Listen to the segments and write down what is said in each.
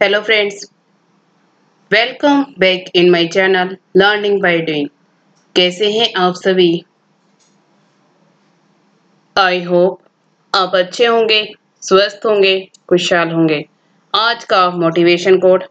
Hello friends, welcome back in my channel Learning by Doing। कैसे हैं आप सभी? आई होप आप अच्छे होंगे, स्वस्थ होंगे, खुशहाल होंगे। आज का मोटिवेशन कोड।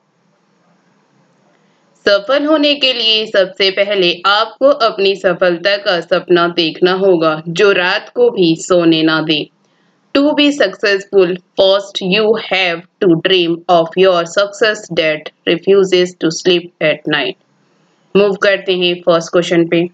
सफल होने के लिए सबसे पहले आपको अपनी सफलता का सपना देखना होगा जो रात को भी सोने ना दे। To be successful, first you have to dream of your success that refuses to sleep at night। Move करते हैं फर्स्ट क्वेश्चन पे।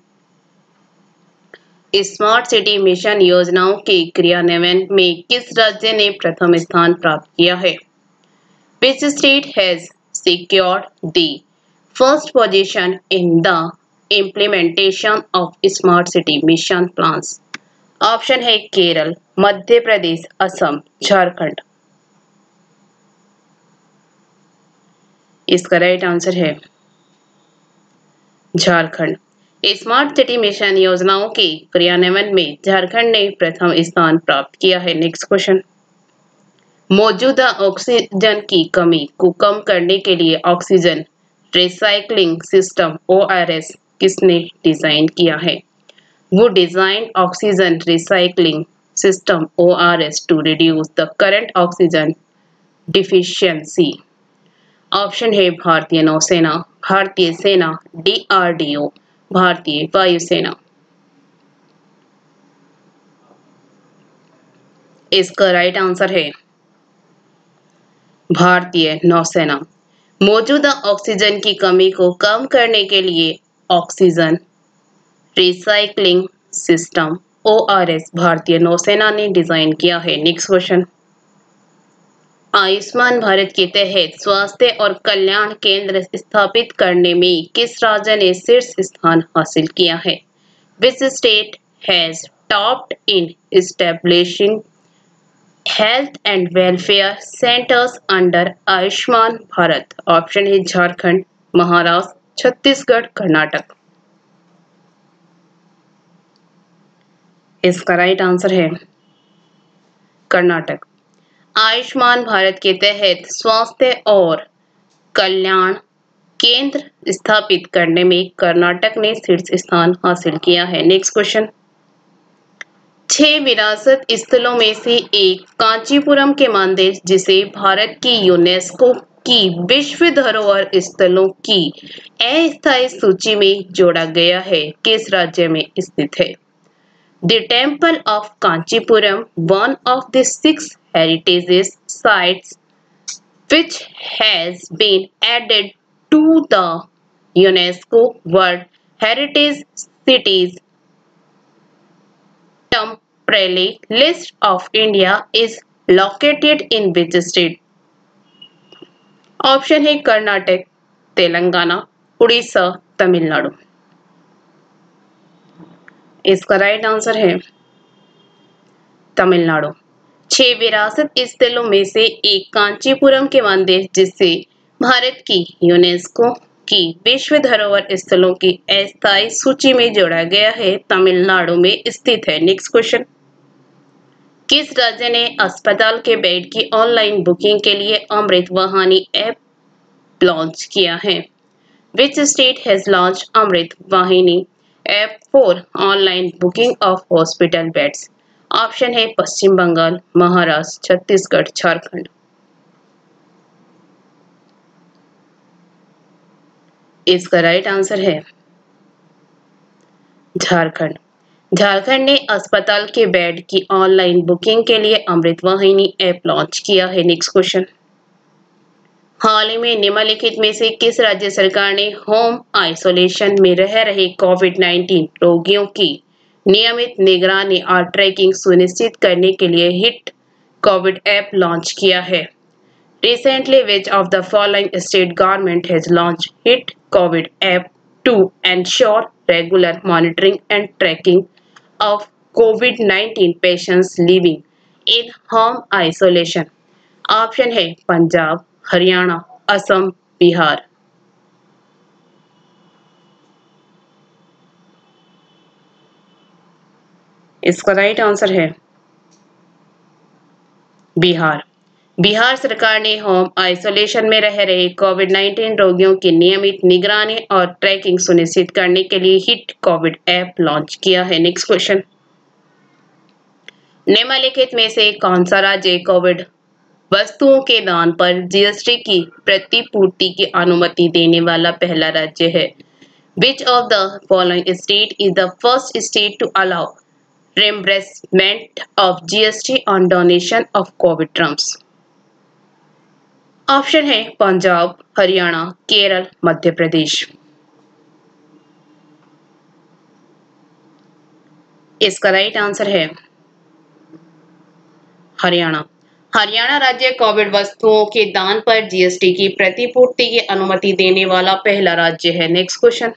स्मार्ट सिटी मिशन योजनाओं के क्रियान्वयन में किस राज्य ने प्रथम स्थान प्राप्त किया है? Which state has secured the first position in the implementation of smart city mission plans? Option है केरल, मध्य प्रदेश, असम, झारखंड। इसका राइट आंसर है झारखंड। स्मार्ट सिटी मिशन योजनाओं के क्रियान्वयन में झारखंड ने प्रथम स्थान प्राप्त किया है। Next question. मौजूदा ऑक्सीजन की कमी को कम करने के लिए ऑक्सीजन रिसाइकलिंग सिस्टम ORS किसने डिजाइन किया है? Who designed oxygen recycling system ORS to reduce the current oxygen deficiency? Option है भारतीय नौसेना, भारतीय सेना, DRDO, भारतीय वायुसेना। इसका राइट आंसर है भारतीय नौसेना। मौजूदा ऑक्सीजन की कमी को कम करने के लिए ऑक्सीजन रिसाइकलिंग सिस्टम ORS भारतीय नौसेना ने डिजाइन किया है। Next question. आयुष्मान भारत के तहत स्वास्थ्य और कल्याण केंद्र स्थापित करने में किस राज्य ने शीर्ष स्थान हासिल किया है? Which state has topped in establishing health and welfare centers under Ayushman Bharat? Option है झारखंड, महाराष्ट्र, छत्तीसगढ़, कर्नाटक। इसका राइट आंसर है कर्नाटक। आयुष्मान भारत के तहत स्वास्थ्य और कल्याण केंद्र स्थापित करने में कर्नाटक ने शीर्ष स्थान हासिल किया है। Next question. 6 विरासत स्थलों में से एक कांचीपुरम के मंदिर जिसे भारत की यूनेस्को की विश्व धरोहर स्थलों की अस्थायी सूची में जोड़ा गया है, किस राज्य में स्थित है? The Temple of Kanchipuram, one of the 6 heritage sites which has been added to the UNESCO World Heritage Cities temporary list of India is located in which state? Option है कर्नाटक, तेलंगाना, उड़ीसा, तमिलनाडु। इसका राइट आंसर है तमिलनाडु। 6 विरासत स्थलों में से एक कांचीपुरम के मंदिर जिसे भारत की यूनेस्को की विश्व धरोहर स्थलों की अस्थायी सूची में जोड़ा गया है, तमिलनाडु में स्थित है। Next question. किस राज्य ने अस्पताल के बेड की ऑनलाइन बुकिंग के लिए अमृत वाहिनी ऐप लॉन्च किया है? Which state has launched Amrit Vahini app for online booking of hospital beds? Option है पश्चिम बंगाल, महाराष्ट्र, छत्तीसगढ़, झारखंड। इसका राइट आंसर है झारखंड। झारखंड ने अस्पताल के बेड की ऑनलाइन बुकिंग के लिए अमृत वाहिनी ऐप लॉन्च किया है। Next question. हाल ही में निम्नलिखित में से किस राज्य सरकार ने होम आइसोलेशन में रह रहे कोविड-19 रोगियों की नियमित निगरानी और ट्रैकिंग सुनिश्चित करने के लिए हिट कोविड ऐप लॉन्च किया है? Recently, which of the following state government has launched HIT COVID app to ensure regular monitoring and tracking of COVID-19 patients living in home isolation? Option है पंजाब, हरियाणा, असम, बिहार। इसका right answer है बिहार। बिहार सरकार ने home isolation में रह रहे कोविड-19 रोगियों की नियमित निगरानी और ट्रैकिंग सुनिश्चित करने के लिए हिट कोविड ऐप लॉन्च किया है। नेक्स्ट क्वेश्चन, निम्नलिखित में से कौन सा राज्य कोविड वस्तुओं के दान पर जीएसटी की प्रतिपूर्ति की अनुमति देने वाला पहला राज्य है? Which of the following state is the first state to allow reimbursement of GST on donation of COVID drums? Option है पंजाब, हरियाणा, केरल, मध्य प्रदेश। इसका राइट आंसर है हरियाणा। हरियाणा राज्य कोविड वस्तुओं के दान पर जीएसटी की प्रतिपूर्ति की अनुमति देने वाला पहला राज्य है। नेक्स्ट क्वेश्चन,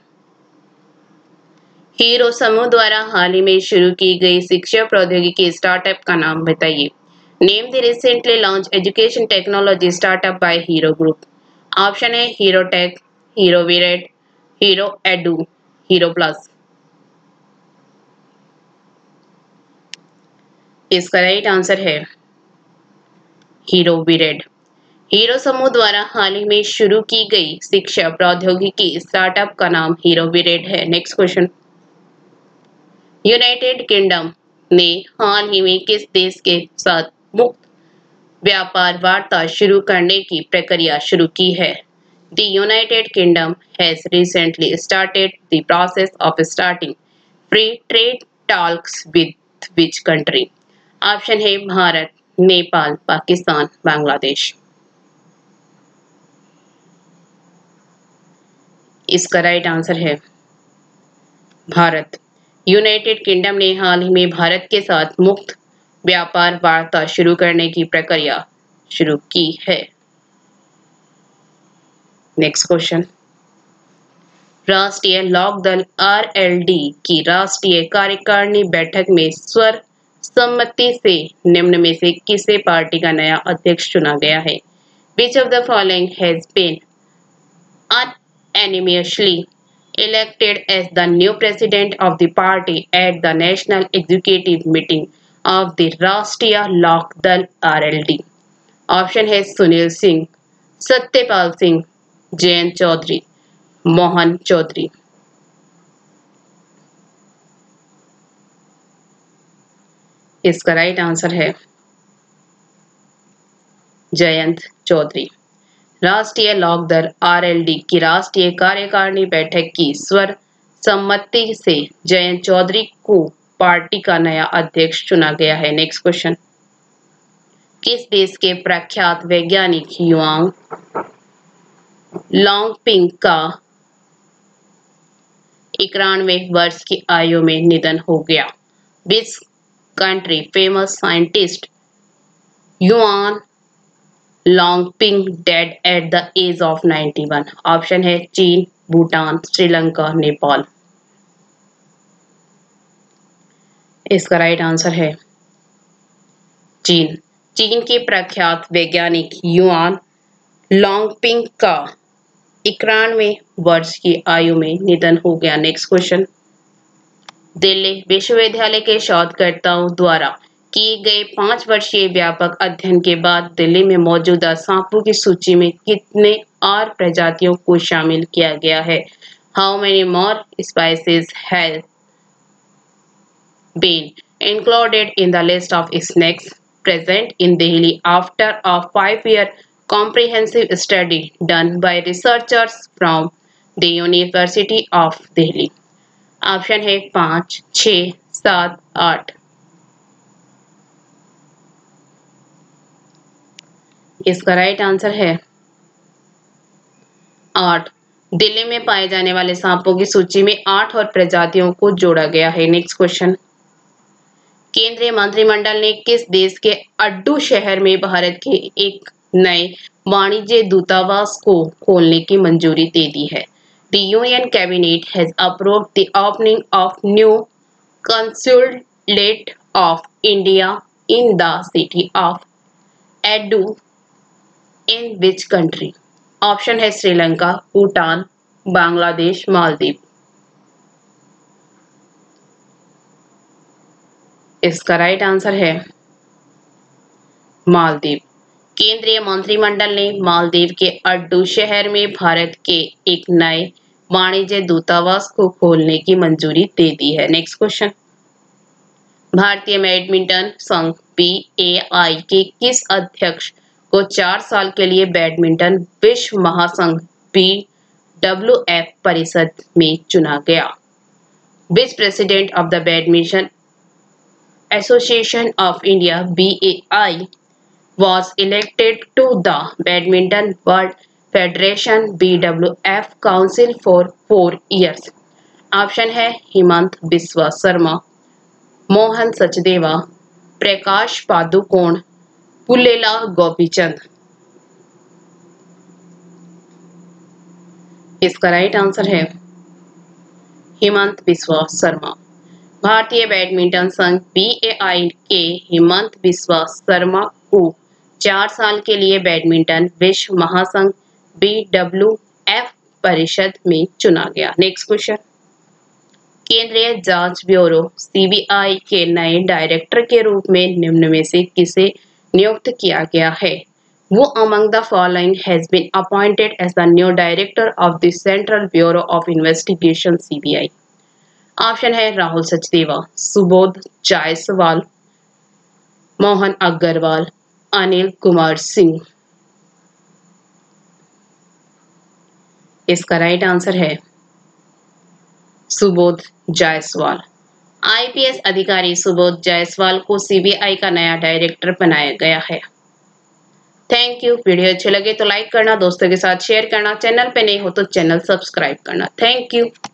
हीरो समूह द्वारा हाल ही में शुरू की गई शिक्षा प्रौद्योगिकी स्टार्टअप का नाम बताइए। Name the recently launch education technology startup by Hero group. Option है Hero tech, Hero Vired, Hero Edu, Hero plus. इसका राइट आंसर है हीरो विरेट। हीरो समूह द्वारा हाल ही में शुरू की गई शिक्षा प्रौद्योगिकी स्टार्टअप का नाम हीरो विरेट है। नेक्स्ट क्वेश्चन, यूनाइटेड किंगडम ने हाल ही में किस देश के साथ मुक्त व्यापार वार्ता शुरू करने की प्रक्रिया शुरू की है? The United Kingdom has recently started the process of starting free trade talks with which country? Option है भारत, नेपाल, पाकिस्तान, बांग्लादेश। इसका राइट आंसर है भारत। यूनाइटेड किंगडम ने हाल ही में भारत के साथ मुक्त व्यापार वार्ता शुरू करने की प्रक्रिया शुरू की है। नेक्स्ट क्वेश्चन, राष्ट्रीय लोक दल आरएलडी की राष्ट्रीय कार्यकारिणी बैठक में सर्वसम्मति से निम्न में से किसे पार्टी का नया अध्यक्ष चुना गया है? Which of the following has been unanimously elected as the new president of the party at the national executive meeting of the राष्ट्रीय लोक दल आरएलडी? ऑप्शन है सुनील सिंह, सत्यपाल सिंह, जयंत चौधरी, मोहन चौधरी। इसका राइट आंसर है जयंत चौधरी। राष्ट्रीय लोक दल आरएलडी की राष्ट्रीय कार्यकारिणी बैठक की सर्वसम्मति से जयंत चौधरी को पार्टी का नया अध्यक्ष चुना गया है। नेक्स्ट क्वेश्चन, किस देश के प्रख्यात वैज्ञानिक युआंग लॉन्गपिंग का 91 वर्ष की आयु में निधन हो गया? Which country famous scientist Yuan Longping dead at the age of 91? Option है चीन, भूटान, श्रीलंका, नेपाल। इसका राइट आंसर है चीन। चीन के प्रख्यात वैज्ञानिक युआन लॉन्गपिंग का 91 वर्ष की आयु में निधन हो गया। नेक्स्ट क्वेश्चन, दिल्ली विश्वविद्यालय के शोधकर्ताओं द्वारा किए गए 5 वर्षीय व्यापक अध्ययन के बाद दिल्ली में मौजूदा सांपों की सूची में कितने और प्रजातियों को शामिल किया गया है? How many more species have been included in the list of snakes present in Delhi after a 5-year comprehensive study done by researchers from the University of Delhi? Option है 5, 6, 7, 8। इसका राइट आंसर है 8। दिल्ली में पाए जाने वाले सांपों की सूची में 8 और प्रजातियों को जोड़ा गया है। नेक्स्ट क्वेश्चन, केंद्रीय मंत्रिमंडल ने किस देश के अड्डू शहर में भारत के एक नए वाणिज्य दूतावास को खोलने की मंजूरी दे दी है? The Union Cabinet has approved the opening of new consulate of India in the city of Edu in which country? Option है श्रीलंका, भूटान, बांग्लादेश, मालदीव। इसका राइट आंसर है मालदीव। केंद्रीय मंत्रिमंडल ने मालदीव के अड्डू शहर में भारत के एक नए वाणिज्य दूतावास को खोलने की मंजूरी दे दी है। नेक्स्ट क्वेश्चन, भारतीय बैडमिंटन संघ BAI के किस अध्यक्ष को 4 साल के लिए बैडमिंटन विश्व महासंघ BWF परिषद में चुना गया? Which president of the badminton association of India BAI was elected to the Badminton World Federation BWF Council for 4 years. Option है हेमंत बिस्वा शर्मा, मोहन सचदेवा, प्रकाश पादुकोण, पुल्लेला गोपीचंद। इसका राइट आंसर है हेमंत बिस्वा शर्मा। भारतीय बैडमिंटन संघ BAI के हेमंत बिस्वा शर्मा को 4 साल के लिए बैडमिंटन विश्व महासंघ BWF परिषद में चुना गया। नेक्स्ट क्वेश्चन, केंद्रीय जांच ब्यूरो CBI के नए डायरेक्टर के रूप में निम्न में से किसे नियुक्त किया गया है? Who among the following has been appointed as the new director of the Central Bureau of Investigation CBI? Option है राहुल सचदेवा, सुबोध जायसवाल, मोहन अग्रवाल, अनिल कुमार सिंह। इसका राइट आंसर है सुबोध जायसवाल। IPS अधिकारी सुबोध जायसवाल को CBI का नया डायरेक्टर बनाया गया है। Thank you. वीडियो अच्छे लगे तो लाइक करना, दोस्तों के साथ शेयर करना, चैनल पे नए हो तो चैनल सब्सक्राइब करना। Thank you.